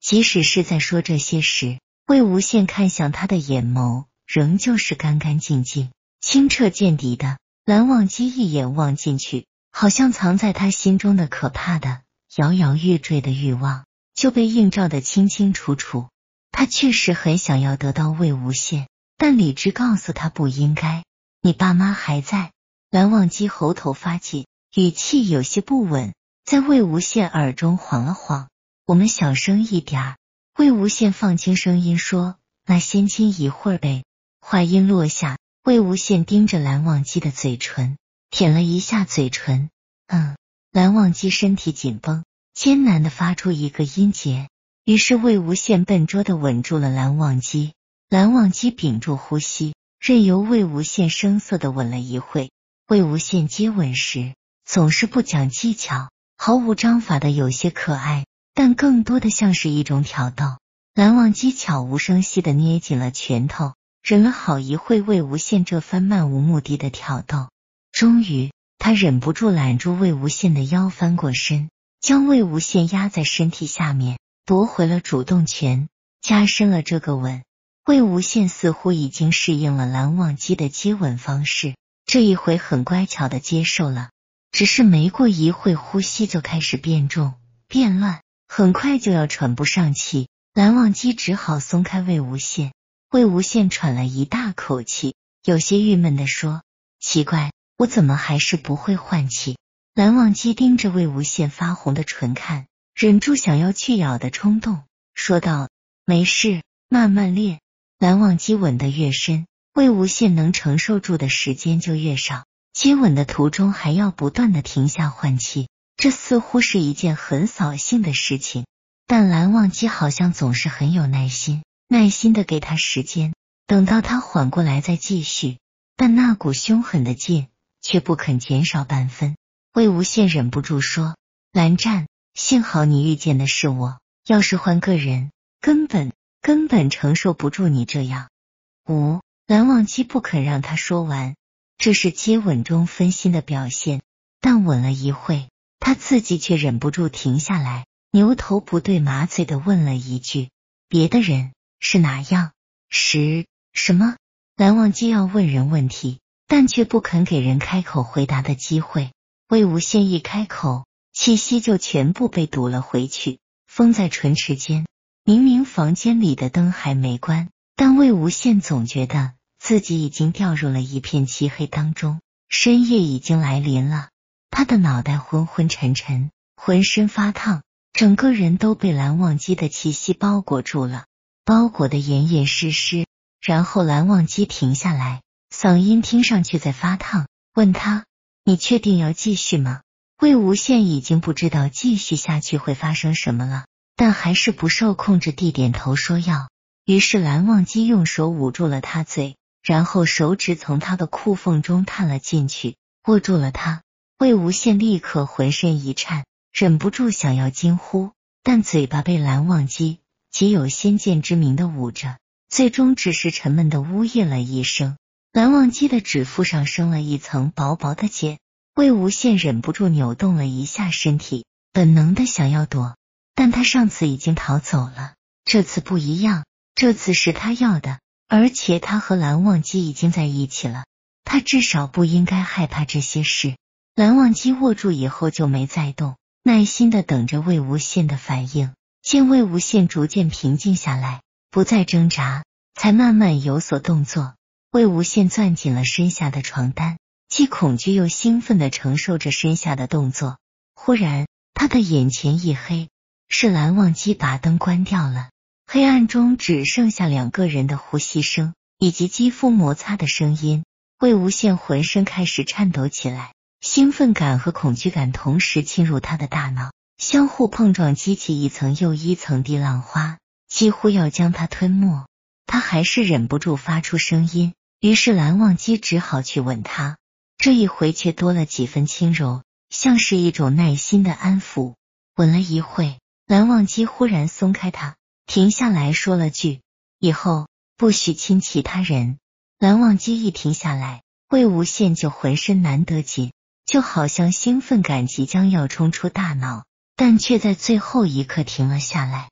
即使是在说这些时，魏无羡看向他的眼眸仍旧是干干净净、清澈见底的。蓝忘机一眼望进去，好像藏在他心中的可怕的、摇摇欲坠的欲望就被映照得清清楚楚。他确实很想要得到魏无羡，但理智告诉他不应该。你爸妈还在？蓝忘机喉头发紧，语气有些不稳，在魏无羡耳中晃了晃。我们小声一点儿。魏无羡放轻声音说，那先亲一会儿呗。话音落下，魏无羡盯着蓝忘机的嘴唇，舔了一下嘴唇。蓝忘机身体紧绷，艰难地发出一个音节。于是魏无羡笨拙地吻住了蓝忘机。蓝忘机屏住呼吸，任由魏无羡生涩地吻了一会。魏无羡接吻时总是不讲技巧，毫无章法的有些可爱，但更多的像是一种挑逗。蓝忘机悄无声息地捏紧了拳头，忍了好一会魏无羡这番漫无目的的挑逗。终于他忍不住揽住魏无羡的腰，翻过身，将魏无羡压在身体下面，夺回了主动权，加深了这个吻。魏无羡似乎已经适应了蓝忘机的接吻方式，这一回很乖巧地接受了。只是没过一会，呼吸就开始变重变乱，很快就要喘不上气。蓝忘机只好松开魏无羡。魏无羡喘了一大口气，有些郁闷地说，奇怪，我怎么还是不会换气？蓝忘机盯着魏无羡发红的唇看，忍住想要去咬的冲动，说道，没事，慢慢练。蓝忘机吻得越深，魏无羡能承受住的时间就越少，接吻的途中还要不断的停下换气，这似乎是一件很扫兴的事情。但蓝忘机好像总是很有耐心的给他时间，等到他缓过来再继续，但那股凶狠的劲却不肯减少半分。魏无羡忍不住说，蓝湛，幸好你遇见的是我，要是换个人，根本承受不住你这样。蓝忘机不肯让他说完，这是接吻中分心的表现，但吻了一会，他自己却忍不住停下来，牛头不对马嘴的问了一句，别的人是哪样？是什么？蓝忘机要问人问题，但却不肯给人开口回答的机会。魏无羡一开口，气息就全部被堵了回去，封在唇齿间。明明房间里的灯还没关，但魏无羡总觉得自己已经掉入了一片漆黑当中。深夜已经来临了，他的脑袋昏昏沉沉，浑身发烫，整个人都被蓝忘机的气息包裹住了，包裹得严严实实。然后蓝忘机停下来，嗓音听上去在发烫，问他，你确定要继续吗？魏无羡已经不知道继续下去会发生什么了，但还是不受控制地点头说要。于是蓝忘机用手捂住了他嘴，然后手指从他的裤缝中探了进去，握住了他。魏无羡立刻浑身一颤，忍不住想要惊呼，但嘴巴被蓝忘机极有先见之明的捂着，最终只是沉闷的呜咽了一声。蓝忘机的指腹上生了一层薄薄的茧，魏无羡忍不住扭动了一下身体，本能的想要躲，但他上次已经逃走了，这次不一样，这次是他要的，而且他和蓝忘机已经在一起了，他至少不应该害怕这些事。蓝忘机握住以后就没再动，耐心的等着魏无羡的反应。见魏无羡逐渐平静下来，不再挣扎，才慢慢有所动作。魏无羡攥紧了身下的床单，既恐惧又兴奋地承受着身下的动作。忽然他的眼前一黑，是蓝忘机把灯关掉了，黑暗中只剩下两个人的呼吸声以及肌肤摩擦的声音。魏无羡浑身开始颤抖起来，兴奋感和恐惧感同时侵入他的大脑，相互碰撞，激起一层又一层的浪花，几乎要将他吞没。他还是忍不住发出声音，于是蓝忘机只好去吻他，这一回却多了几分轻柔，像是一种耐心的安抚。吻了一会，蓝忘机忽然松开他，停下来说了句，以后不许亲其他人。蓝忘机一停下来，魏无羡就浑身难得紧，就好像兴奋感即将要冲出大脑，但却在最后一刻停了下来。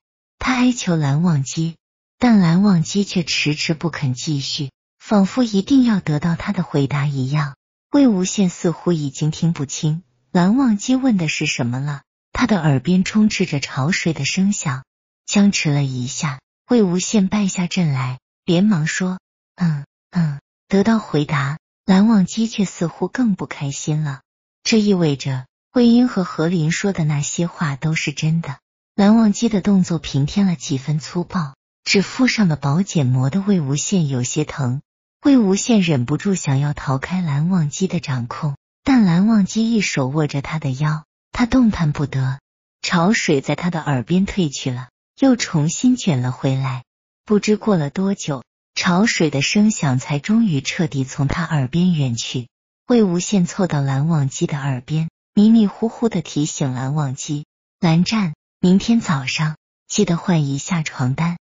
他哀求蓝忘机，但蓝忘机却迟迟不肯继续，仿佛一定要得到他的回答一样。魏无羡似乎已经听不清蓝忘机问的是什么了，他的耳边充斥着潮水的声响。僵持了一下，魏无羡败下阵来，连忙说得到回答，蓝忘机却似乎更不开心了。这意味着魏婴和何林说的那些话都是真的。蓝忘机的动作平添了几分粗暴，指腹上的保检磨得魏无羡有些疼。魏无羡忍不住想要逃开蓝忘机的掌控，但蓝忘机一手握着他的腰，他动弹不得。潮水在他的耳边退去了，又重新卷了回来。不知过了多久，潮水的声响才终于彻底从他耳边远去。魏无羡凑到蓝忘机的耳边，迷迷糊糊地提醒蓝忘机：蓝湛，明天早上记得换一下床单。